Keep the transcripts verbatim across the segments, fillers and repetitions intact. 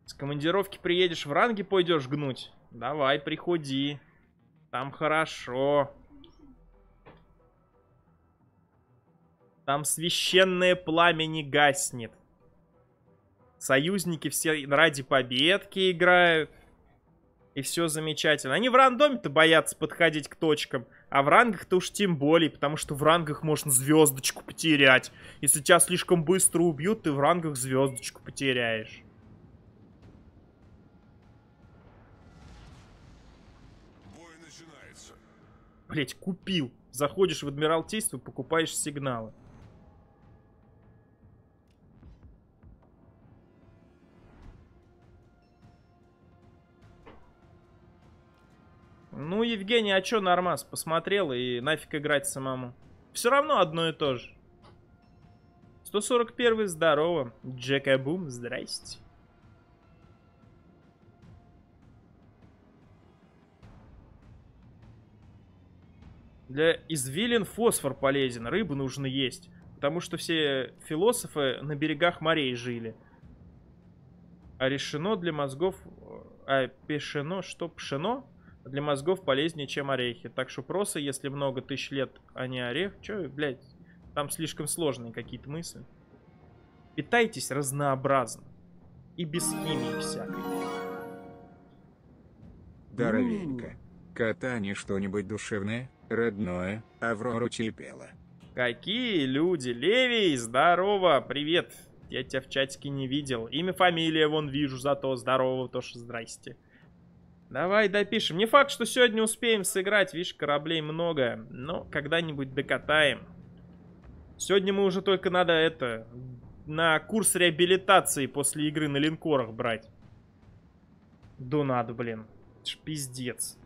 С командировки приедешь, в ранге пойдешь гнуть? Давай, приходи. Там хорошо. Там священное пламя не гаснет. Союзники все ради победки играют. И все замечательно. Они в рандоме-то боятся подходить к точкам. А в рангах-то уж тем более. Потому что в рангах можно звездочку потерять. Если тебя слишком быстро убьют, ты в рангах звездочку потеряешь. Бой начинается. Блять, купил. Заходишь в Адмиралтейство, покупаешь сигналы. Ну, Евгений, а чё нормас? Посмотрел и нафиг играть самому. Все равно одно и то же. сто сорок первый, здорово. Джекабум, здрасте. Для извилин фосфор полезен, рыбу нужно есть. Потому что все философы на берегах морей жили. А решено для мозгов... А пешено, что пшено? Для мозгов полезнее, чем орехи. Так что просто, если много тысяч лет, а не орех... Че, блядь, там слишком сложные какие-то мысли. Питайтесь разнообразно. И без химии всякой. Здоровенько. Катани что-нибудь душевное, родное, Аврору терпела. Какие люди? Левий, здорово, привет. Я тебя в чатике не видел. Имя, фамилия вон вижу, зато здорово, тоже здрасте. Давай допишем. Не факт, что сегодня успеем сыграть. Видишь, кораблей много. Но когда-нибудь докатаем. Сегодня мы уже только надо это... На курс реабилитации после игры на линкорах брать. Да надо, блин. Это ж пиздец.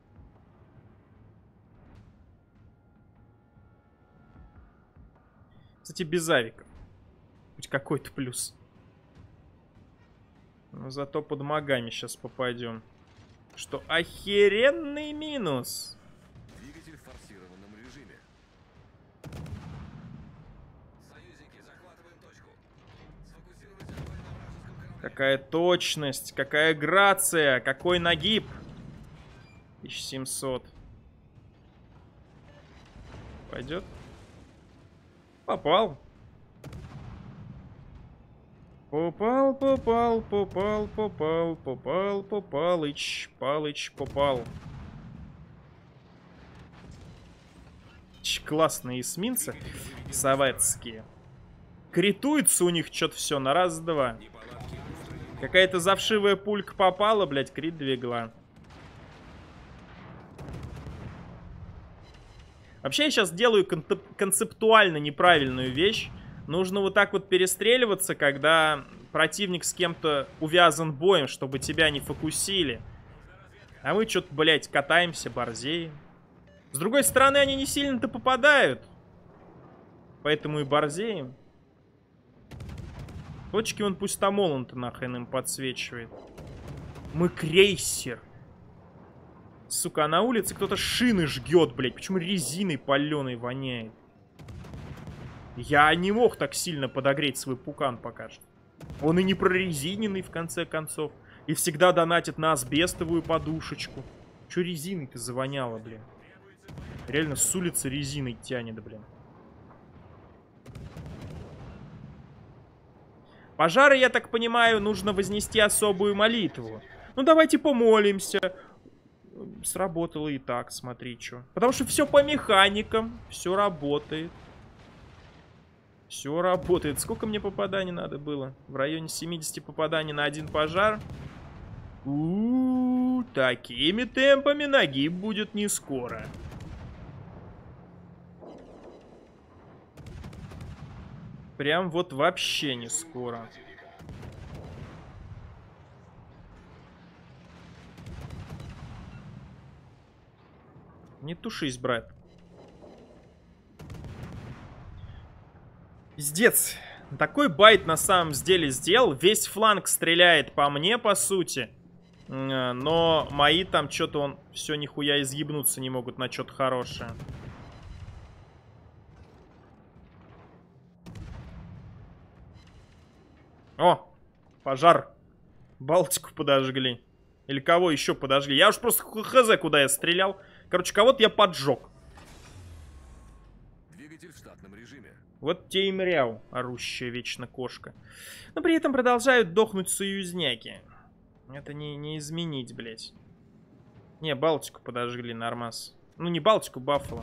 Кстати, без авиков. Хоть какой-то плюс. Но зато под магами сейчас попадем. Что охеренный минус. Двигатель в форсированном режиме. Союзники, захватываем точку. Сфокусировать огонь на вражеском корабле. Какая точность, какая грация, какой нагиб. тысяча семьсот. Пойдет? Попал. Попал, попал, попал, попал, попал, попалыч, палыч, попал. Ч, классные эсминцы советские. Критуется у них что-то все на раз-два. Какая-то завшивая пулька попала, блядь, крит двигала. Вообще я сейчас делаю концептуально неправильную вещь. Нужно вот так вот перестреливаться, когда противник с кем-то увязан боем, чтобы тебя не фокусили. А мы что-то, блядь, катаемся, борзеем. С другой стороны, они не сильно-то попадают. Поэтому и борзеем. Точки вон пусть там Молон-то нахрен им подсвечивает. Мы крейсер. Сука, а на улице кто-то шины жгет, блядь. Почему резиной паленой воняет? Я не мог так сильно подогреть свой пукан пока что. Он и не прорезиненный, в конце концов. И всегда донатит на асбестовую подушечку. Че резиной-то завоняло, блин? Реально с улицы резиной тянет, блин. Пожары, я так понимаю, нужно вознести особую молитву. Ну давайте помолимся. Сработало и так, смотри, что. Потому что все по механикам, все работает. Все работает. Сколько мне попаданий надо было? В районе семидесяти попаданий на один пожар. У-у-у, такими темпами нагиб будет не скоро. Прям вот вообще не скоро. Не тушись, брат. Пиздец. Такой байт на самом деле сделал. Весь фланг стреляет по мне, по сути. Но мои там что-то он все нихуя изъебнуться не могут на что-то хорошее. О, пожар. Балтику подожгли. Или кого еще подожгли. Я уж просто хз, куда я стрелял. Короче, кого-то я поджег. Двигатель в штатном режиме. Вот те и мряу, орущая вечно кошка. Но при этом продолжают дохнуть союзняки. Это не, не изменить, блядь. Не, Балтику подожгли, нормас. Ну, не Балтику, Баффало.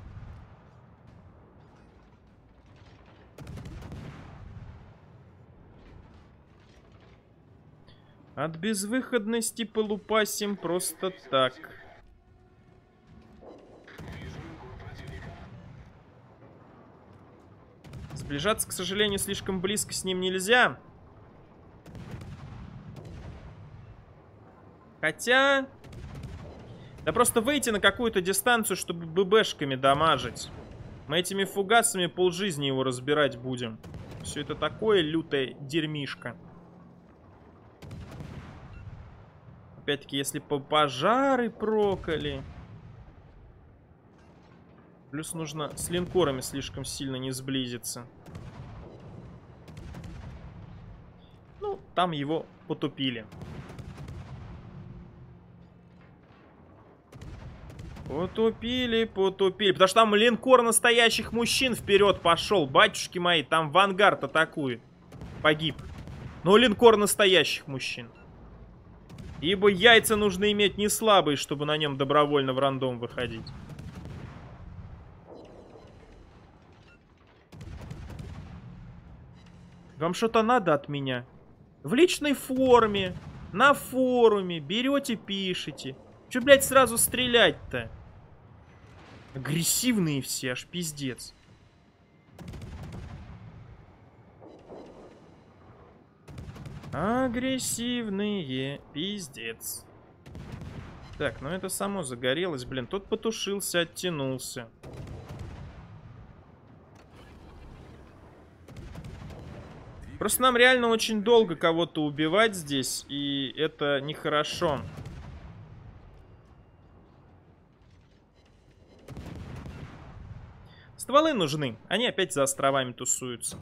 От безвыходности полупасим просто так. Сближаться, к сожалению, слишком близко с ним нельзя. Хотя... Да просто выйти на какую-то дистанцию, чтобы ББшками дамажить. Мы этими фугасами полжизни его разбирать будем. Все это такое лютое дерьмишко. Опять-таки, если по пожары прокали. Плюс нужно с линкорами слишком сильно не сблизиться. Ну, там его потупили. Потупили, потупили. Потому что там линкор настоящих мужчин вперед пошел. Батюшки мои, там Вангард атакует. Погиб. Но линкор настоящих мужчин. Ибо яйца нужно иметь не слабые, чтобы на нем добровольно в рандом выходить. Вам что-то надо от меня? В личной форме, на форуме, берете, пишите. Че, блядь, сразу стрелять-то? Агрессивные все, аж пиздец. Агрессивные, пиздец. Так, ну это само загорелось, блин. Тот потушился, оттянулся. Просто нам реально очень долго кого-то убивать здесь, и это нехорошо. Стволы нужны, они опять за островами тусуются.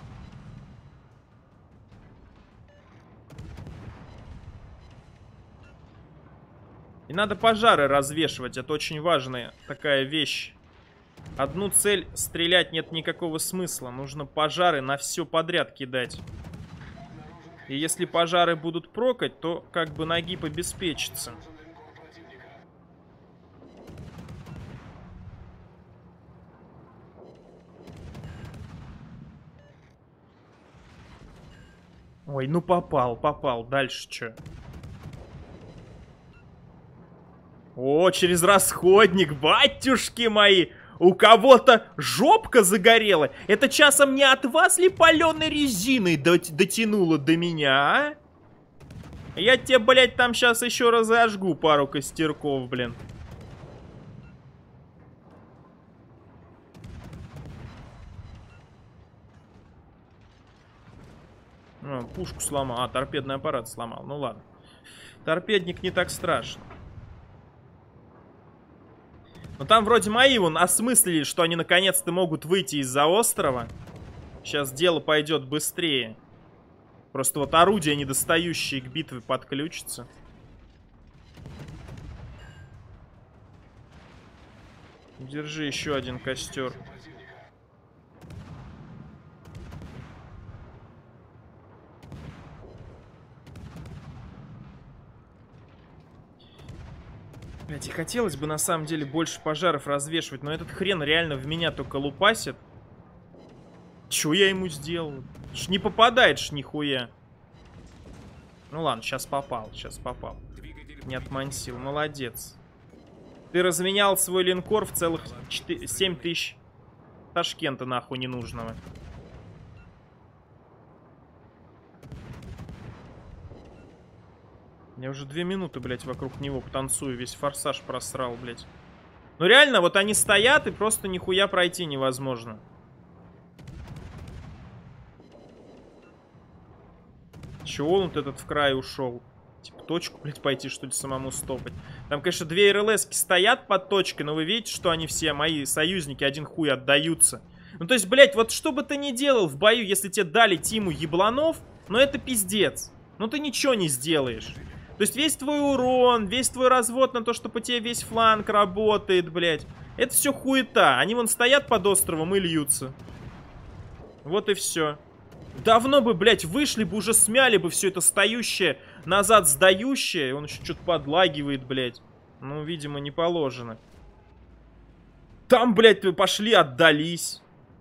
И надо пожары развешивать, это очень важная такая вещь. Одну цель стрелять нет никакого смысла. Нужно пожары на все подряд кидать. И если пожары будут прокать, то как бы нагиб обеспечится. Ой, ну попал, попал. Дальше что? О, через расходник, батюшки мои! У кого-то жопка загорела. Это часом не от вас ли паленой резиной дотянуло до меня, а? Я тебе, блядь, там сейчас еще разожгу пару костерков, блин. А, пушку сломал. А, торпедный аппарат сломал. Ну ладно. Торпедник не так страшно. Но там вроде мои вон осмыслили, что они наконец-то могут выйти из-за острова. Сейчас дело пойдет быстрее. Просто вот орудия, недостающие к битве, подключатся. Держи еще один костер. Блять, и хотелось бы на самом деле больше пожаров развешивать, но этот хрен реально в меня только лупасит. Чё я ему сделал? Ж не попадает ж нихуя. Ну ладно, сейчас попал, сейчас попал. Не отмансил, молодец. Ты разменял свой линкор в целых семь тысяч Ташкента нахуй ненужного. Я уже две минуты, блядь, вокруг него танцую, весь форсаж просрал, блядь. Ну реально, вот они стоят, и просто нихуя пройти невозможно. Чего он вот этот в край ушел? Типа точку, блядь, пойти, что ли, самому стопать. Там, конечно, две эр эл эски стоят под точкой, но вы видите, что они все, мои союзники, один хуй отдаются. Ну то есть, блядь, вот что бы ты ни делал в бою, если тебе дали тиму ебланов, ну это пиздец. Ну ты ничего не сделаешь. То есть весь твой урон, весь твой развод на то, что по тебе весь фланг работает, блядь. Это все хуета. Они вон стоят под островом и льются. Вот и все. Давно бы, блядь, вышли бы, уже смяли бы все это стоящее, назад сдающее. Он еще что-то подлагивает, блядь. Ну, видимо, не положено. Там, блядь, пошли, отдались.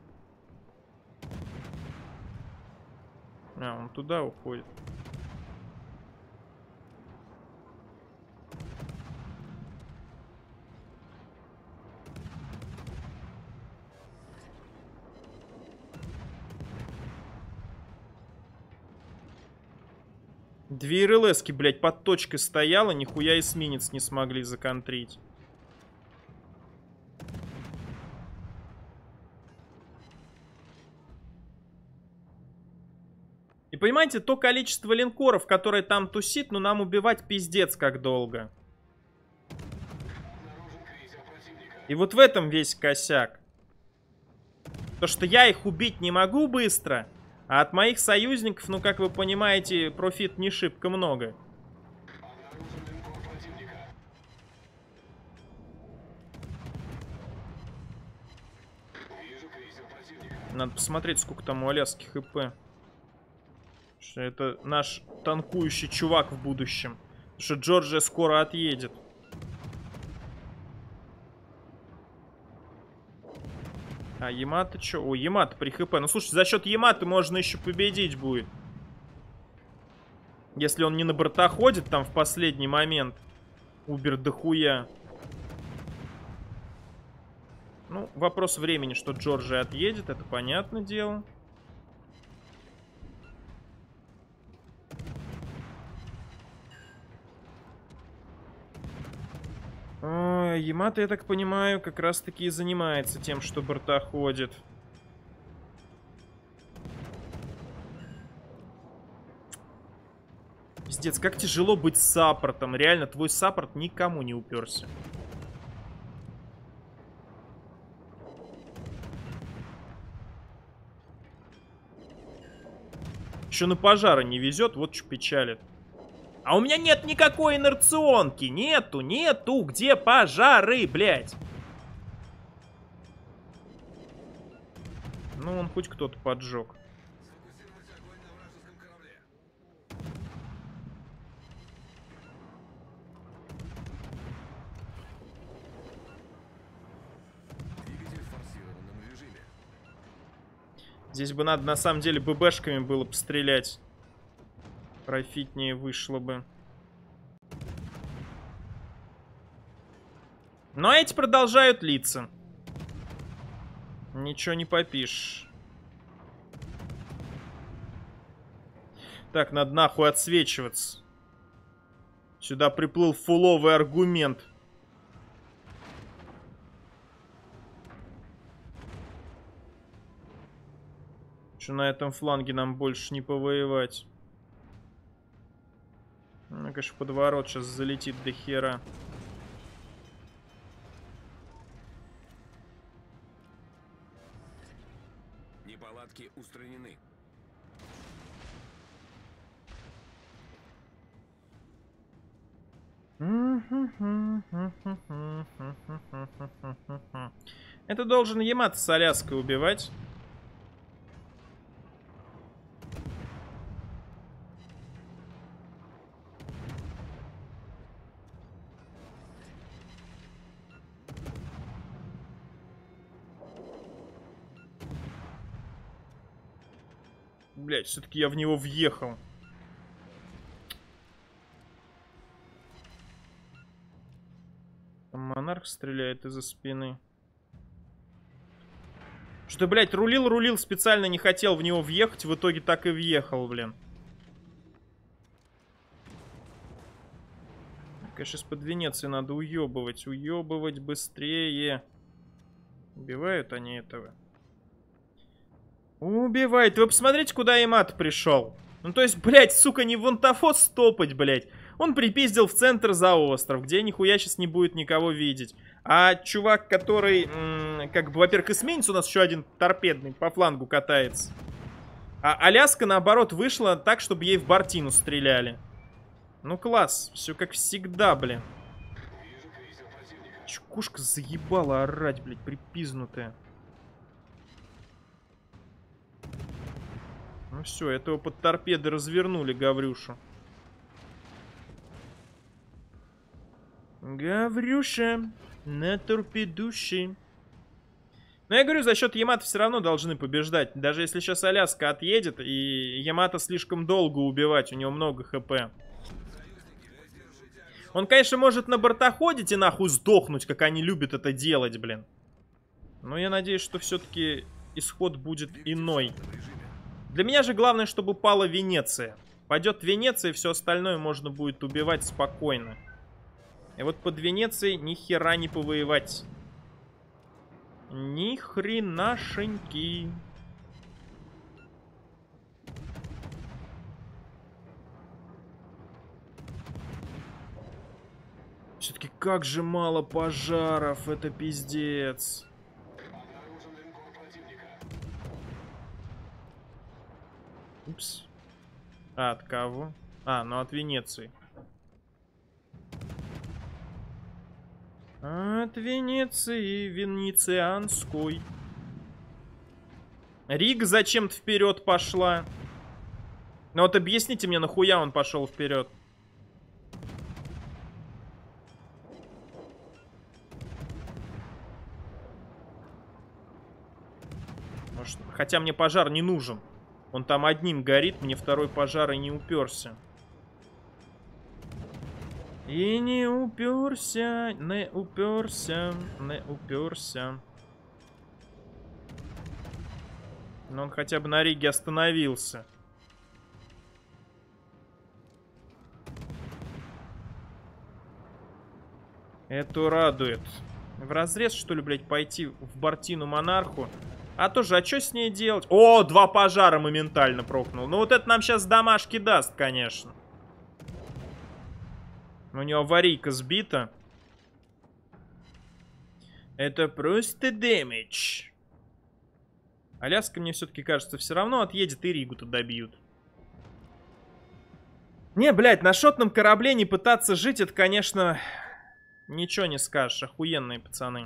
А, он туда уходит. Две эр эл эски, блядь, под точкой стояла, нихуя эсминец не смогли законтрить. И понимаете, то количество линкоров, которое там тусит, ну нам убивать пиздец как долго. И вот в этом весь косяк. То, что я их убить не могу быстро, а от моих союзников, ну как вы понимаете, профит не шибко много. Надо посмотреть, сколько там у Аляски хп. Что это наш танкующий чувак в будущем. Потому что Джорджия скоро отъедет. А Ямато что? О, Ямато при хп. Ну слушай, за счет Ямато можно еще победить будет. Если он не на бортоходит там в последний момент. Убер дохуя. Ну, вопрос времени, что Джорджия отъедет, это понятное дело. О, Ямато, я так понимаю, как раз-таки и занимается тем, что бортоходит. Пиздец, как тяжело быть саппортом. Реально, твой саппорт никому не уперся. Еще на пожары не везет, вот что печалит. А у меня нет никакой инерционки. Нету, нету. Где пожары, блядь? Ну, он хоть кто-то поджег. Сфокусировать огонь на вражеском корабле. Двигатель в форсированном режиме. Здесь бы надо, на самом деле, ББшками было пострелять. Профитнее вышло бы. Но эти продолжают литься. Ничего не попишешь. Так, надо нахуй отсвечиваться. Сюда приплыл фуловый аргумент. Что на этом фланге нам больше не повоевать. Ну, конечно, подворот сейчас залетит до хера. Неполадки устранены. Это должен Ямато с Аляской убивать. Блять, все-таки я в него въехал. Там монарх стреляет из-за спины. Что, блядь, рулил, рулил, специально не хотел в него въехать, в итоге так и въехал, блин. Конечно, из-под Венеции надо уебывать, уебывать быстрее. Убивают они этого? Убивает. Вы посмотрите, куда Ямато пришел. Ну, то есть, блядь, сука, не вон того стопать, блядь. Он припиздил в центр за остров, где нихуя сейчас не будет никого видеть. А чувак, который, как бы, во-первых, эсминец, у нас еще один торпедный по флангу катается. А Аляска, наоборот, вышла так, чтобы ей в бортину стреляли. Ну, класс. Все как всегда, блин. Чукушка заебала орать, блядь, припизнутая. Ну все, этого под торпеды развернули, Гаврюшу. Гаврюша на торпедуши. Но я говорю, за счет Ямато все равно должны побеждать. Даже если сейчас Аляска отъедет, и Ямато слишком долго убивать, у него много хп. Он, конечно, может на бортоходить и нахуй сдохнуть, как они любят это делать, блин. Но я надеюсь, что все-таки исход будет иной. Для меня же главное, чтобы пала Венеция. Пойдет Венеция, и все остальное можно будет убивать спокойно. И вот под Венецией ни хера не повоевать. Ни хренашеньки. Все-таки как же мало пожаров, это пиздец. Упс. А, от кого? А, ну от Венеции. От Венеции, венецианской. Рига зачем-то вперед пошла. Ну вот объясните мне, нахуя он пошел вперед? Может, хотя мне пожар не нужен. Он там одним горит, мне второй пожар и не уперся. И не уперся, не уперся, не уперся. Но он хотя бы на Риге остановился. Это радует. В разрез, что ли, блядь, пойти в бортину монарху? А тоже, а что с ней делать? О, два пожара моментально прокнул. Ну вот это нам сейчас домашки даст, конечно. У него аварийка сбита. Это просто дэмидж. Аляска, мне все-таки кажется, все равно отъедет и Ригу-то добьют. Не, блядь, на шотном корабле не пытаться жить, это, конечно, ничего не скажешь. Охуенные пацаны.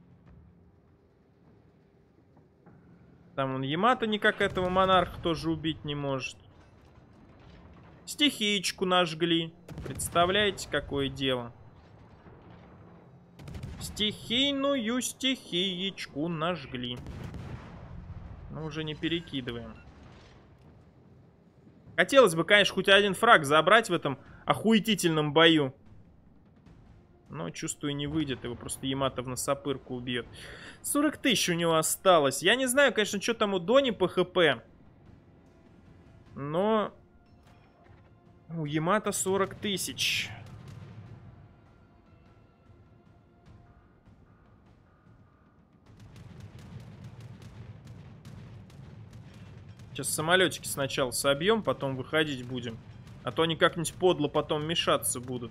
Там он Ямато никак этого монарха тоже убить не может. Стихиечку нажгли. Представляете, какое дело? Стихийную стихиечку нажгли. Ну, уже не перекидываем. Хотелось бы, конечно, хоть один фраг забрать в этом охуетительном бою. Но, чувствую, не выйдет. Его просто Ямато в носопырку убьет. сорок тысяч у него осталось. Я не знаю, конечно, что там у Дони по ХП. Но... у Ямато сорок тысяч. Сейчас самолетики сначала собьем, потом выходить будем. А то они как-нибудь подло потом мешаться будут.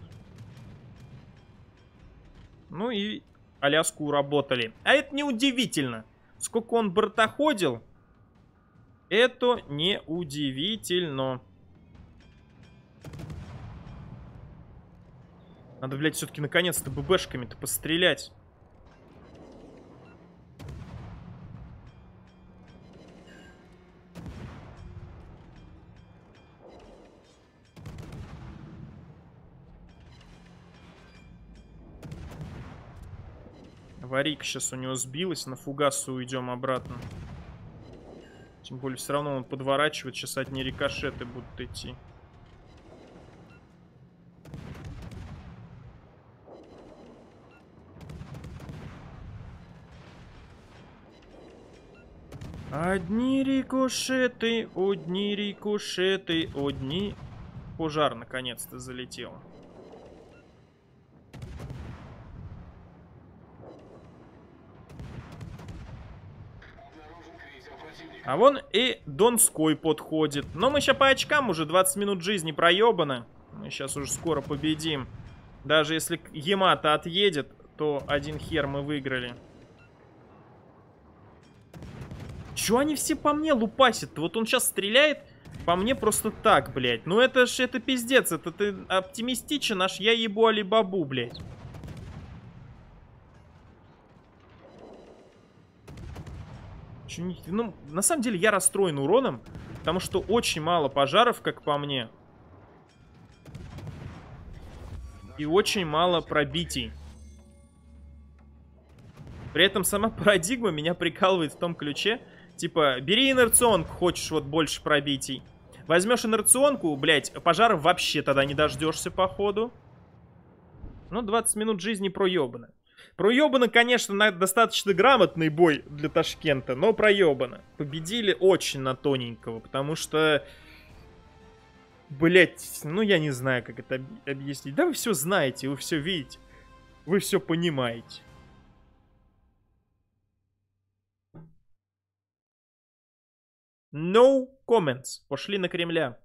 Ну и Аляску уработали. А это неудивительно. Сколько он бортоходил, это неудивительно. Надо, блядь, все-таки наконец-то ББшками-то пострелять. Аварийка сейчас у него сбилась, на фугасу уйдем обратно. Тем более, все равно он подворачивает, сейчас одни рикошеты будут идти. Одни рикошеты, одни рикошеты, одни... Пожар наконец-то залетел. А вон и Донской подходит. Но мы сейчас по очкам уже двадцать минут жизни проебаны. Мы сейчас уже скоро победим. Даже если Ямато отъедет, то один хер мы выиграли. Чё они все по мне лупасят? Вот он сейчас стреляет по мне просто так, блядь. Ну это ж, это пиздец. Это ты оптимистичен, аж я ебу Алибабу, блядь. Чё не... Ну, на самом деле я расстроен уроном, потому что очень мало пожаров, как по мне. И очень мало пробитий. При этом сама парадигма меня прикалывает в том ключе. Типа, бери инерционку, хочешь вот больше пробитий. Возьмешь инерционку, блять, пожаров вообще тогда не дождешься, походу. Ну, двадцать минут жизни проебано. Проебано, конечно, на достаточно грамотный бой для Ташкента, но проебано. Победили очень на тоненького, потому что... Блять, ну я не знаю, как это объяснить. Да вы все знаете, вы все видите. Вы все понимаете. No comments. Пошли на Кремля.